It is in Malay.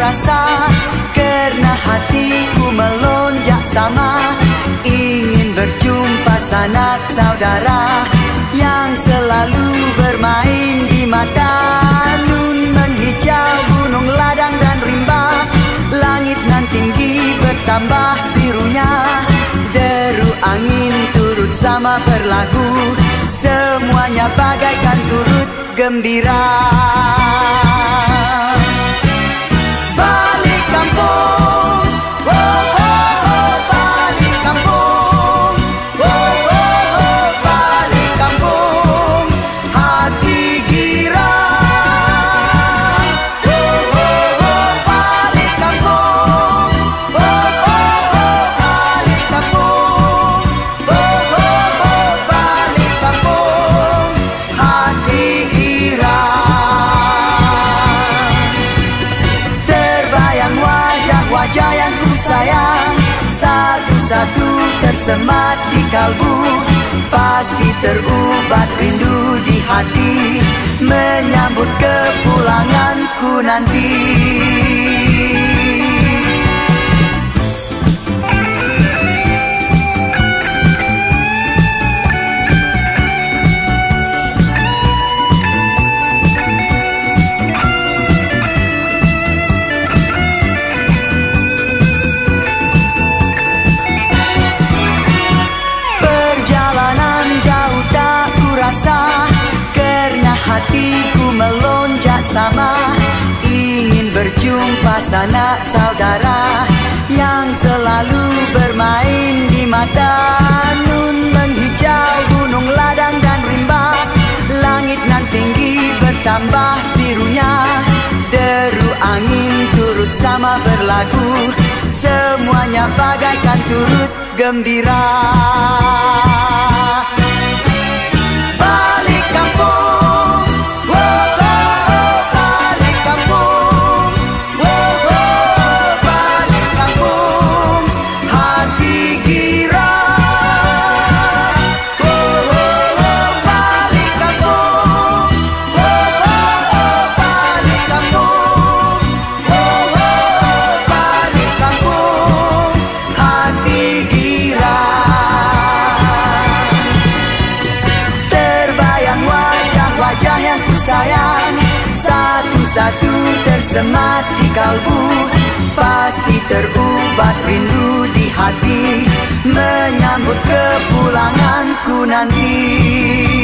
rasa, karena hatiku melonjak sama, ingin berjumpa sanak saudara yang selalu bermain di mata. Nun menghijau gunung ladang dan rimba, langit nan tinggi bertambah birunya, deru angin turut sama berlagu, semuanya bagaikan turut gembira. Balik kampung, oh, oh, oh, balik kampung, oh, oh, oh, balik kampung, hati girang, oh, oh, oh, balik kampung, oh, oh, oh, balik kampung, oh, oh, oh, balik kampung, hati girang. Terbayang wajah-wajah yang ku sayang, satu-satu tersemat di kalbu, pasti terubat rindu di hati, menyambut kepulanganku nanti. Perjalanan jauh tak ku rasa, karena hatiku melonjak sama, ingin berjumpa sanak saudara yang selalu bermain di mata. Nun menghijau gunung ladang dan rimba, langit nan tinggi bertambah birunya, deru angin turut sama berlagu, semuanya bagaikan turut gembira. Balik kampung, oh, oh, oh, balik kampung, oh, oh, oh, balik kampung, hati girang, oh, oh, oh, balik kampung, oh, oh, oh, balik kampung, oh, oh, oh, balik kampung, hati girang. Terbayang wajah-wajah yang ku sayang, satu-satu tersemat di kalbu, pasti terubat rindu di hati, menyambut kepulanganku nanti.